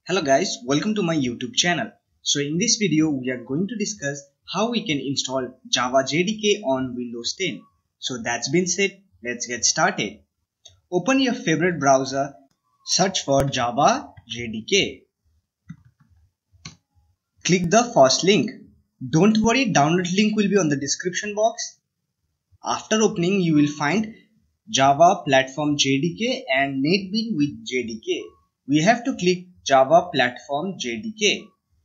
Hello guys, welcome to my YouTube channel. So in this video we are going to discuss how we can install Java JDK on Windows 10. So that's been said, let's get started. Open your favorite browser, search for Java JDK. Click the first link. Don't worry, download link will be on the description box. After opening you will find Java Platform JDK and NetBeans with JDK. We have to click Java Platform JDK.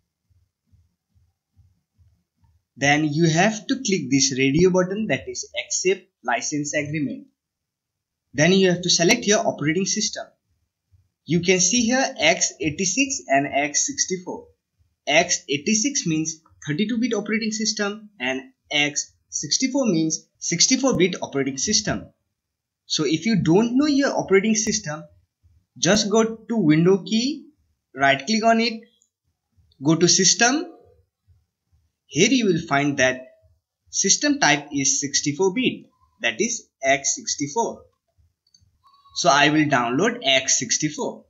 Then you have to click this radio button, that is Accept License Agreement. Then you have to select your operating system. You can see here x86 and x64. x86 means 32-bit operating system and x64 means 64-bit operating system. So if you don't know your operating system, just go to Window key, right click on it, go to System. Here you will find that system type is 64-bit, that is x64. So I will download x64.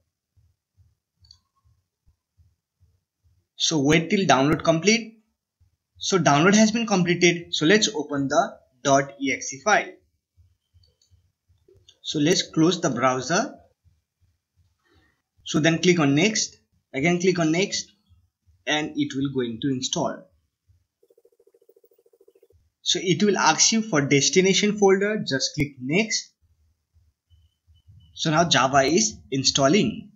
So wait till download complete. So download has been completed. So let's open the .exe file. So let's close the browser. So then click on next, again click on next, and it will going to install. So it will ask you for destination folder, just click next. So now Java is installing.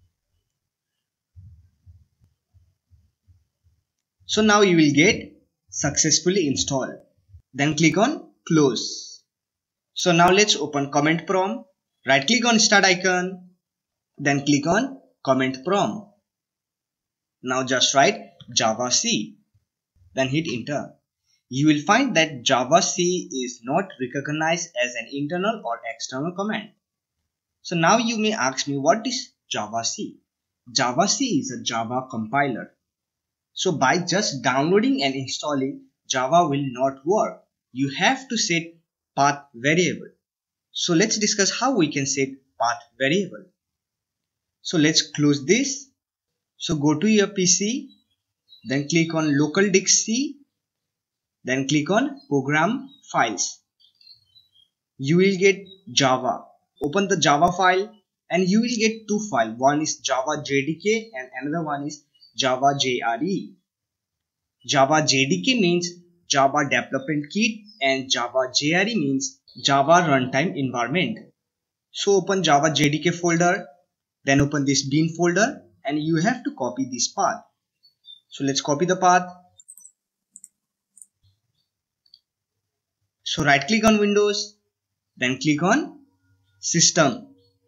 So now you will get successfully installed. Then click on close. So now let's open command prompt. Right click on start icon. Then click on comment prompt. Now just write Java C. Then hit enter. You will find that Java C is not recognized as an internal or external command. So now you may ask me, what is Java C? Java C is a Java compiler. So by just downloading and installing, Java will not work. You have to set path variable. So let's discuss how we can set path variable. So let's close this. So go to your PC, then click on local disk C, then click on program files. You will get Java. Open the Java file and you will get two files. One is Java JDK and another one is Java JRE. Java JDK means Java Development Kit and Java JRE means Java Runtime Environment. So open Java JDK folder. Then open this bin folder and you have to copy this path. So let's copy the path. So right click on Windows, then click on System.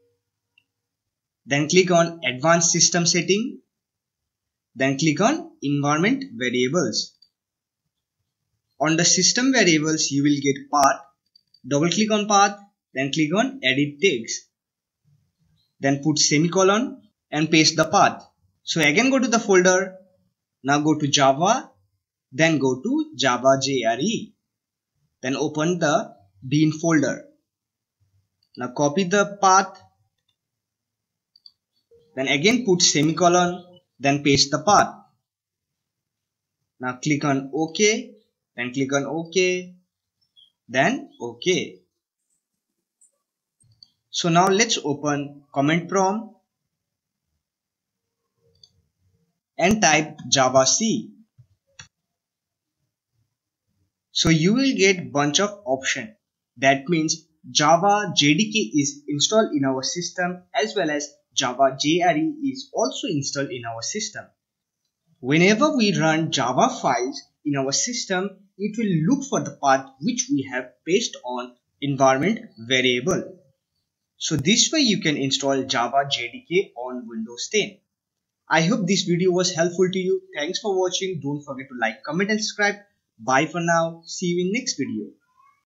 Then click on Advanced System Setting. Then click on Environment Variables. On the system variables you will get path. Double click on path, then click on Edit Text. Then put semicolon and paste the path. So again go to the folder. Now go to Java. Then go to Java JRE. Then open the bin folder. Now copy the path. Then again put semicolon. Then paste the path. Now click on OK. Then click on OK. Then OK. So now let's open command prompt and type Java C. So you will get bunch of options. That means Java JDK is installed in our system as well as Java JRE is also installed in our system. Whenever we run Java files in our system, it will look for the path which we have pasted on environment variable. So this way you can install Java JDK on Windows 10. I hope this video was helpful to you. Thanks for watching. Don't forget to like, comment and subscribe. Bye for now. See you in next video.